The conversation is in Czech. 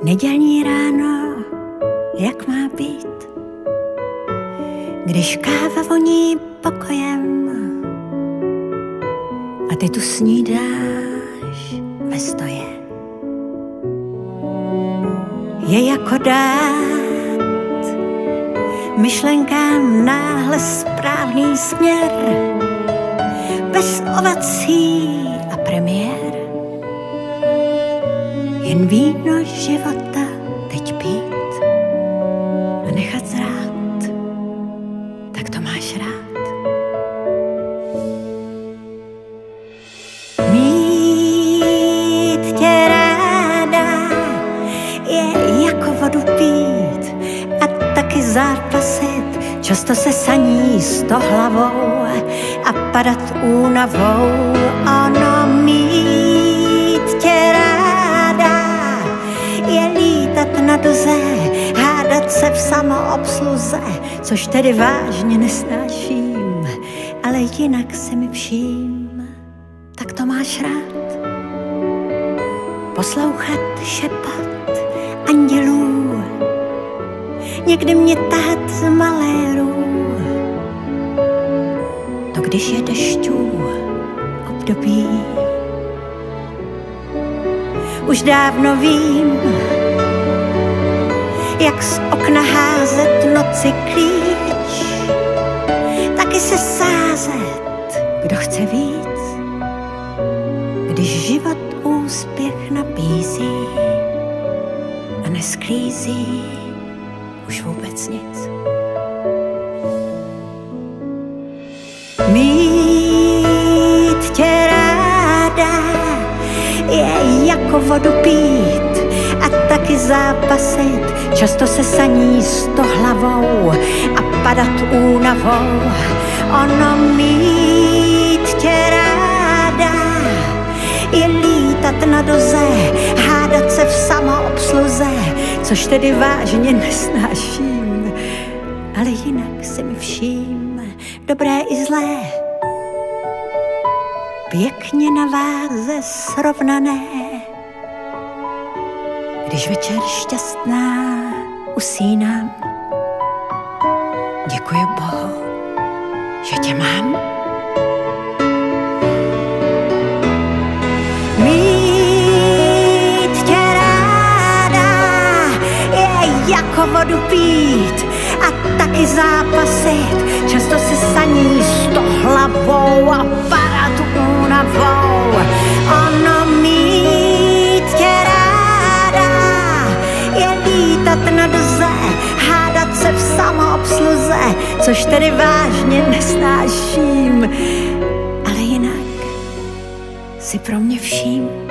Nedělní ráno, jak má být, když káva voní pokojem a ty tu snídáš ve stoje. Je jako dát myšlenkám náhle správný směr, bez ovací a premiér. Jen víno života teď pít a nechat zrát, tak to máš rád. Mít tě ráda je jako vodu pít a taky zápasit, často se saní s to hlavou a padat únavou. Ono mít tě ráda je lítat na doze, hádat se v samoobsluze, což tedy vážně nesnáším, ale jinak si mi vším, tak to máš rád. Poslouchat šepat andělů, někdy mě tahat z malérů. To když je dešťů období, už dávno vím, jak z okna házet noci klíč, taky se sázet, kdo chce víc, když život úspěch nabízí a nesklízí už vůbec nic. Mít tě ráda je jako vodu pít a taky zápasit, často se saní s to hlavou a padat únavou. Ono mít tě ráda je lítat na doze, hádat se v samoobsluze, což tedy vážně nesnáším, ale jinak si mi vším, dobré i zlé, pěkně na váze srovnané. Když večer šťastná usínám, děkuji Bohu, že tě mám. Mít tě ráda je jako vodu pít a taky zápasit, často se saní s to hlavou a padat únavou. Ono mít tě ráda je lítat na doze, hádat se v samoobsluze, což tedy vážně nesnáším, ale jinak si pro mě vším.